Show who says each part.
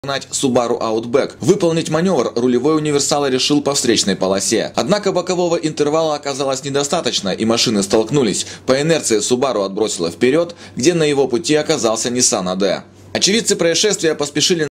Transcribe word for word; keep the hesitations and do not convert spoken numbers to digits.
Speaker 1: Subaru Outback. Выполнить маневр рулевой универсал решил по встречной полосе. Однако бокового интервала оказалось недостаточно, и машины столкнулись. По инерции Subaru отбросило вперед, где на его пути оказался Nissan эй ди. Очевидцы происшествия поспешили